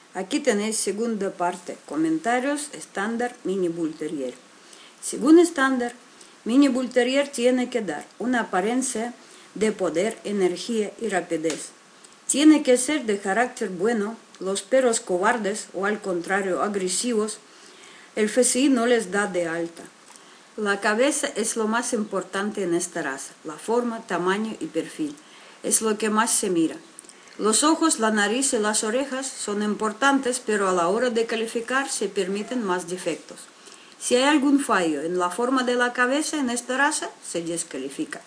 Aquí tenéis segunda parte, comentarios estándar Mini Bull Terrier. Según estándar, Mini Bull Terrier tiene que dar una apariencia de poder, energía y rapidez. Tiene que ser de carácter bueno. Los perros cobardes o al contrario agresivos, el FSI no les da de alta. La cabeza es lo más importante en esta raza, la forma, tamaño y perfil. Es lo que más se mira. Los ojos, la nariz y las orejas son importantes, pero a la hora de calificar se permiten más defectos. Si hay algún fallo en la forma de la cabeza en esta raza, se descalifica.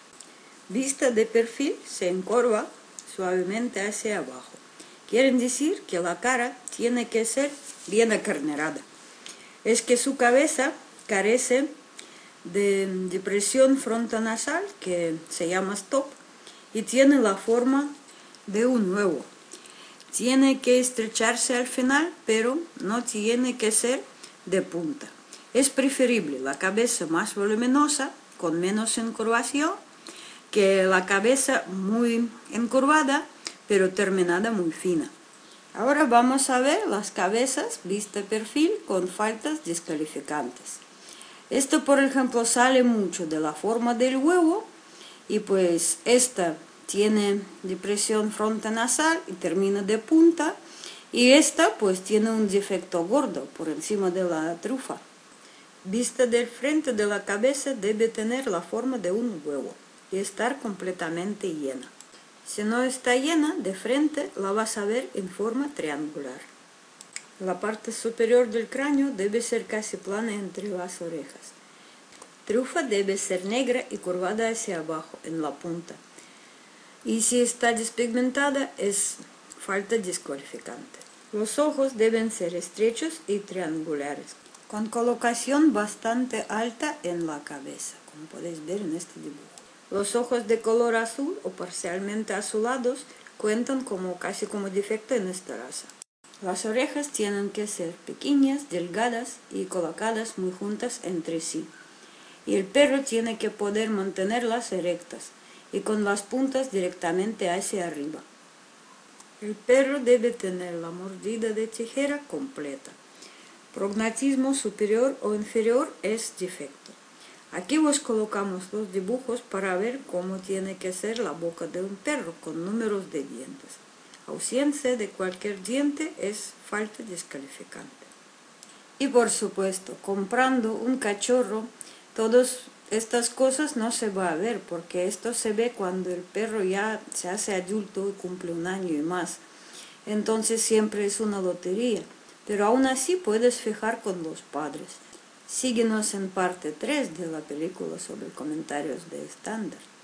Vista de perfil se encorva suavemente hacia abajo. Quieren decir que la cara tiene que ser bien acarnerada. Es que su cabeza carece de depresión frontonasal, que se llama stop, y tiene la forma de un huevo. Tiene que estrecharse al final, pero no tiene que ser de punta. Es preferible la cabeza más voluminosa, con menos encorvación, que la cabeza muy encorvada, pero terminada muy fina. Ahora vamos a ver las cabezas vista perfil con faltas descalificantes. Esto, por ejemplo, sale mucho de la forma del huevo y pues esta tiene depresión frontonasal y termina de punta, y esta pues tiene un defecto gordo por encima de la trufa. Vista del frente de la cabeza debe tener la forma de un huevo y estar completamente llena. Si no está llena de frente, la vas a ver en forma triangular. La parte superior del cráneo debe ser casi plana entre las orejas. Trufa debe ser negra y curvada hacia abajo en la punta. Y si está despigmentada, es falta descalificante. Los ojos deben ser estrechos y triangulares, con colocación bastante alta en la cabeza, como podéis ver en este dibujo. Los ojos de color azul o parcialmente azulados cuentan casi como defecto en esta raza. Las orejas tienen que ser pequeñas, delgadas y colocadas muy juntas entre sí. Y el perro tiene que poder mantenerlas erectas y con las puntas directamente hacia arriba. El perro debe tener la mordida de tijera completa. Prognatismo superior o inferior es defecto. Aquí os colocamos los dibujos para ver cómo tiene que ser la boca de un perro con números de dientes. Ausencia de cualquier diente es falta descalificante. Y por supuesto, comprando un cachorro, todas estas cosas no se va a ver, porque esto se ve cuando el perro ya se hace adulto y cumple un año y más. Entonces siempre es una lotería, pero aún así puedes fijar con los padres. Síguenos en parte 3 de la película sobre comentarios de estándar.